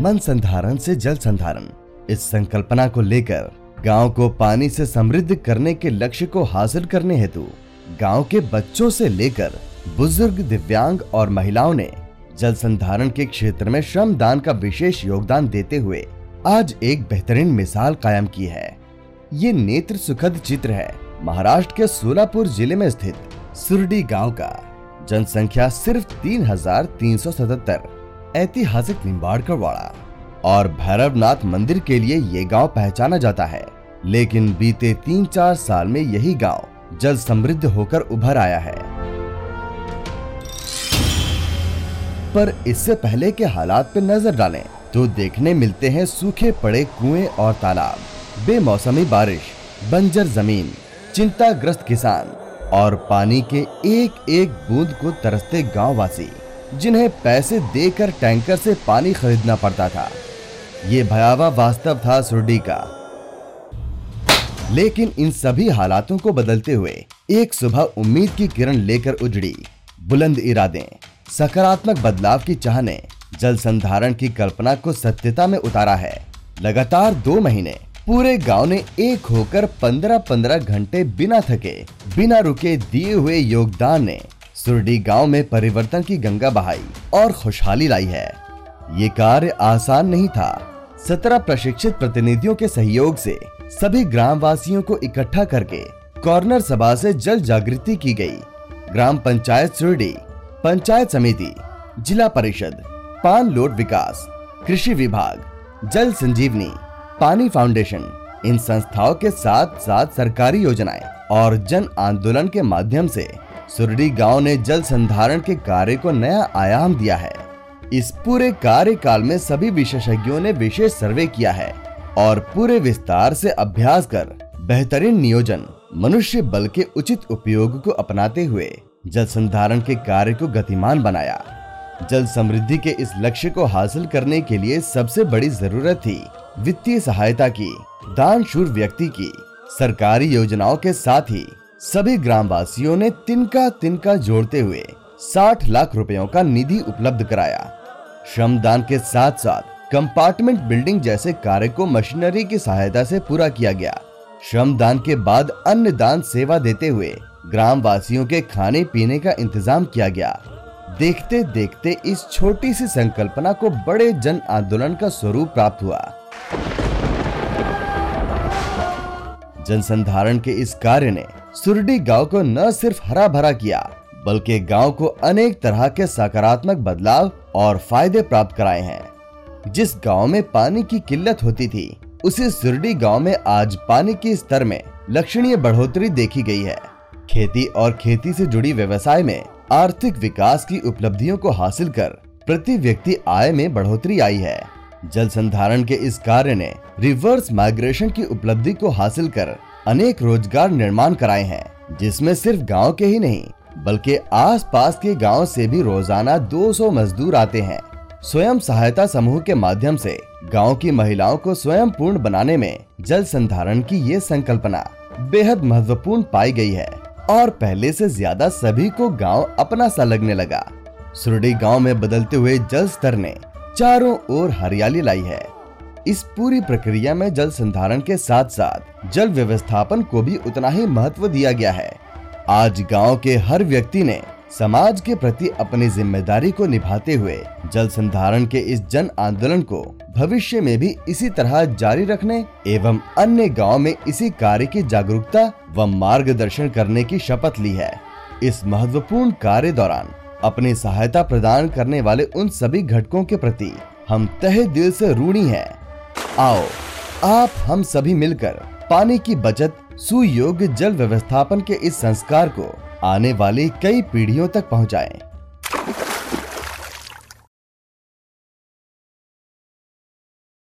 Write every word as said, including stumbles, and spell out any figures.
मन संधारण से जल संधारण, इस संकल्पना को लेकर गांव को पानी से समृद्ध करने के लक्ष्य को हासिल करने हेतु गांव के बच्चों से लेकर बुजुर्ग, दिव्यांग और महिलाओं ने जल संधारण के क्षेत्र में श्रम दान का विशेष योगदान देते हुए आज एक बेहतरीन मिसाल कायम की है। ये नेत्र सुखद चित्र है महाराष्ट्र के सोलापुर जिले में स्थित सुरडी गांव का। जनसंख्या सिर्फ तीन हजार तीन सौ सतहत्तर, ऐतिहासिक निम्बाड़कर वाड़ा और भैरवनाथ मंदिर के लिए ये गांव पहचाना जाता है। लेकिन बीते तीन चार साल में यही गांव जल समृद्ध होकर उभर आया है। पर इससे पहले के हालात पर नजर डालें तो देखने मिलते हैं सूखे पड़े कुएं और तालाब, बेमौसमी बारिश, बंजर जमीन, चिंताग्रस्त किसान और पानी के एक एक बूंद को तरसते गांववासी, जिन्हें पैसे देकर टैंकर से पानी खरीदना पड़ता था। ये भयावह वास्तव था सुरडी का। लेकिन इन सभी हालातों को बदलते हुए एक सुबह उम्मीद की किरण लेकर उजड़ी। बुलंद इरादे, सकारात्मक बदलाव की चाह ने जल संधारण की कल्पना को सत्यता में उतारा है। लगातार दो महीने पूरे गांव ने एक होकर पंद्रह पंद्रह घंटे बिना थके, बिना रुके दिए हुए योगदान ने सुरडी गांव में परिवर्तन की गंगा बहाई और खुशहाली लाई है। ये कार्य आसान नहीं था। सत्रह प्रशिक्षित प्रतिनिधियों के सहयोग से सभी ग्रामवासियों को इकट्ठा करके कॉर्नर सभा से जल जागृति की गई। ग्राम पंचायत सुरडी, पंचायत समिति, जिला परिषद, पान लोट विकास, कृषि विभाग, जल संजीवनी, पानी फाउंडेशन, इन संस्थाओं के साथ साथ सरकारी योजनाएं और जन आंदोलन के माध्यम से सुरडी गांव ने जल संधारण के कार्य को नया आयाम दिया है। इस पूरे कार्यकाल में सभी विशेषज्ञों ने विशेष सर्वे किया है और पूरे विस्तार से अभ्यास कर बेहतरीन नियोजन, मनुष्य बल के उचित उपयोग को अपनाते हुए जल संधारण के कार्य को गतिमान बनाया। जल समृद्धि के इस लक्ष्य को हासिल करने के लिए सबसे बड़ी जरूरत थी वित्तीय सहायता की, दानशूर व्यक्ति की। सरकारी योजनाओं के साथ ही सभी ग्रामवासियों ने तिनका तिनका जोड़ते हुए साठ लाख रुपयों का निधि उपलब्ध कराया। श्रमदान के साथ साथ कंपार्टमेंट बिल्डिंग जैसे कार्य को मशीनरी की सहायता से पूरा किया गया। श्रमदान के बाद अन्नदान सेवा देते हुए ग्रामवासियों के खाने पीने का इंतजाम किया गया। देखते देखते इस छोटी सी संकल्पना को बड़े जन आंदोलन का स्वरूप प्राप्त हुआ। जन संधारण के इस कार्य ने सुरडी गांव को न सिर्फ हरा भरा किया, बल्कि गांव को अनेक तरह के सकारात्मक बदलाव और फायदे प्राप्त कराए हैं। जिस गांव में पानी की किल्लत होती थी, उसी सुरडी गांव में आज पानी के स्तर में लक्षणीय बढ़ोतरी देखी गई है। खेती और खेती से जुड़ी व्यवसाय में आर्थिक विकास की उपलब्धियों को हासिल कर प्रति व्यक्ति आय में बढ़ोतरी आई है। जल संधारण के इस कार्य ने रिवर्स माइग्रेशन की उपलब्धि को हासिल कर अनेक रोजगार निर्माण कराए हैं, जिसमें सिर्फ गांव के ही नहीं बल्कि आसपास के गांव से भी रोजाना दो सौ मजदूर आते हैं। स्वयं सहायता समूह के माध्यम से गांव की महिलाओं को स्वयं पूर्ण बनाने में जल संधारण की ये संकल्पना बेहद महत्वपूर्ण पाई गई है और पहले से ज्यादा सभी को गांव अपना सा लगने लगा। सुरडी गांव में बदलते हुए जल स्तर ने चारों ओर हरियाली लाई है। इस पूरी प्रक्रिया में जल संधारण के साथ साथ जल व्यवस्थापन को भी उतना ही महत्व दिया गया है। आज गांव के हर व्यक्ति ने समाज के प्रति अपनी जिम्मेदारी को निभाते हुए जल संधारण के इस जन आंदोलन को भविष्य में भी इसी तरह जारी रखने एवं अन्य गांव में इसी कार्य की जागरूकता व मार्गदर्शन करने की शपथ ली है। इस महत्वपूर्ण कार्य दौरान अपनी सहायता प्रदान करने वाले उन सभी घटकों के प्रति हम तहे दिल से ऋणी हैं। आओ आप हम सभी मिलकर पानी की बचत, सुयोग्य जल व्यवस्थापन के इस संस्कार को आने वाली कई पीढ़ियों तक पहुंचाएं।